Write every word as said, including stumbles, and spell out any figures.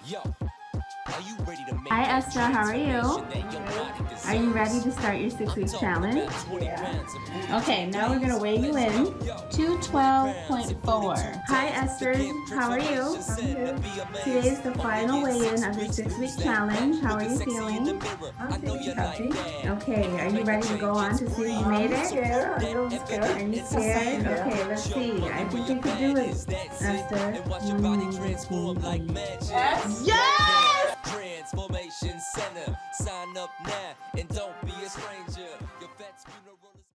Hi Esther, how are you? Are you ready to start your six-week challenge? Yeah. Okay, now we're gonna weigh you in. two twelve point four. Hi Esther, how are you? I'm good. Today is the final weigh-in of your six-week challenge. How are you feeling? I'm feeling happy. Okay, are you ready to go on to see if you made it? Yeah, I'm a little scared. Are you scared? Yeah. Okay, let's see. I think you can do it, Esther. Mm-hmm. Yes! Yes! Transformation Center. Sign up now and don't be a stranger. Your vet's funeral.